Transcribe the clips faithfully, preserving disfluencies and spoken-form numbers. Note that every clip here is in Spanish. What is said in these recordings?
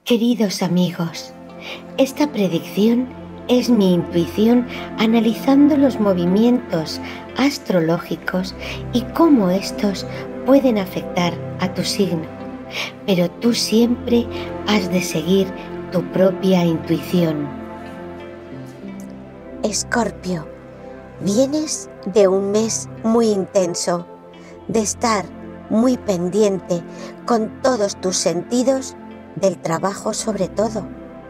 Queridos amigos, esta predicción es mi intuición analizando los movimientos astrológicos y cómo estos pueden afectar a tu signo, pero tú siempre has de seguir tu propia intuición. Escorpio, vienes de un mes muy intenso, de estar muy pendiente con todos tus sentidos del trabajo sobre todo.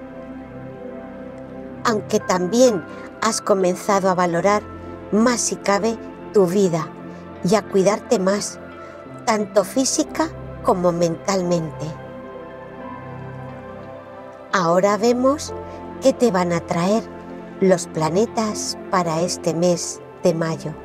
Aunque también has comenzado a valorar más si cabe tu vida y a cuidarte más, tanto física como mentalmente. Ahora vemos qué te van a traer los planetas para este mes de mayo.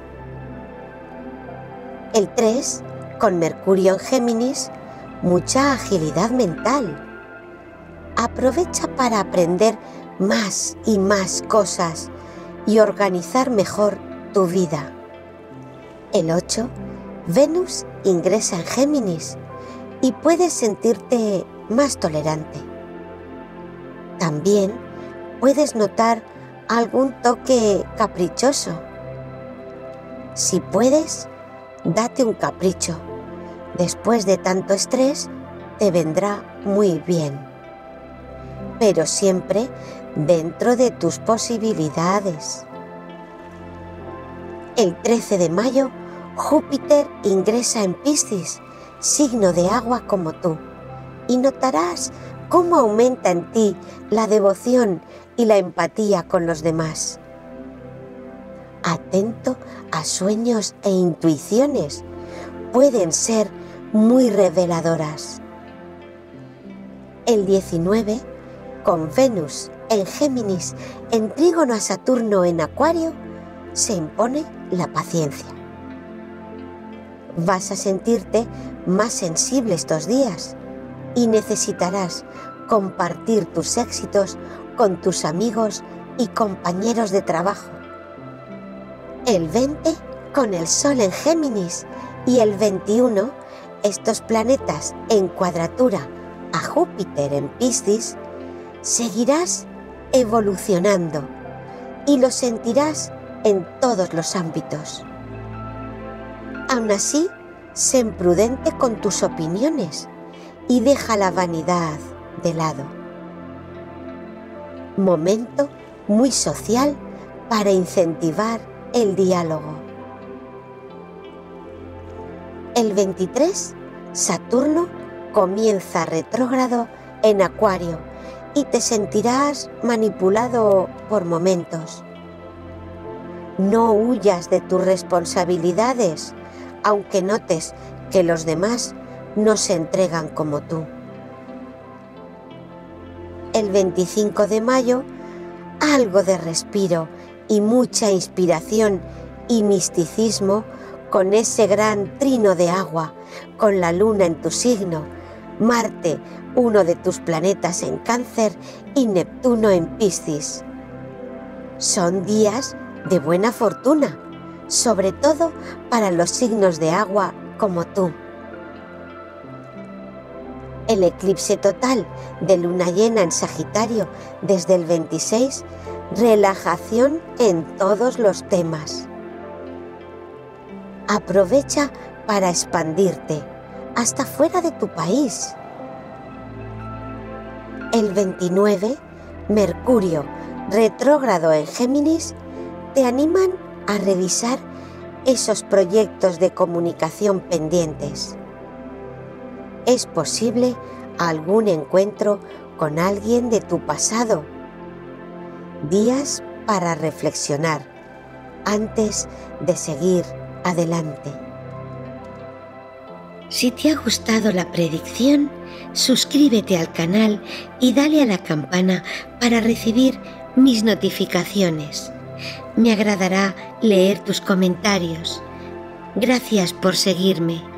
El tres, con Mercurio en Géminis, mucha agilidad mental. Aprovecha para aprender más y más cosas y organizar mejor tu vida. El ocho, Venus ingresa en Géminis y puedes sentirte más tolerante. También puedes notar algún toque caprichoso. Si puedes, date un capricho. Después de tanto estrés, te vendrá muy bien. Pero siempre dentro de tus posibilidades. El trece de mayo, Júpiter ingresa en Piscis, signo de agua como tú, y notarás cómo aumenta en ti la devoción y la empatía con los demás. Atento a sueños e intuiciones, pueden ser muy reveladoras. El diecinueve, con Venus en Géminis en trígono a Saturno en Acuario, se impone la paciencia. Vas a sentirte más sensible estos días y necesitarás compartir tus éxitos con tus amigos y compañeros de trabajo. El veinte, con el Sol en Géminis, y el veintiuno, estos planetas en cuadratura a Júpiter en Piscis, seguirás evolucionando y lo sentirás en todos los ámbitos. Aún así, sé prudente con tus opiniones y deja la vanidad de lado. Momento muy social para incentivar el diálogo. El veintitrés, Saturno comienza retrógrado en Acuario y te sentirás manipulado por momentos. No huyas de tus responsabilidades, aunque notes que los demás no se entregan como tú. El veinticinco de mayo, algo de respiro y mucha inspiración y misticismo con ese gran trino de agua, con la luna en tu signo, Marte, uno de tus planetas en Cáncer, y Neptuno en Piscis. Son días de buena fortuna, sobre todo para los signos de agua como tú. El eclipse total de luna llena en Sagitario desde el veintiséis, relajación en todos los temas. Aprovecha para expandirte hasta fuera de tu país. El veintinueve, Mercurio retrógrado en Géminis, te animan a revisar esos proyectos de comunicación pendientes. Es posible algún encuentro con alguien de tu pasado. Días para reflexionar antes de seguir adelante. Si te ha gustado la predicción, suscríbete al canal y dale a la campana para recibir mis notificaciones. Me agradará leer tus comentarios. Gracias por seguirme.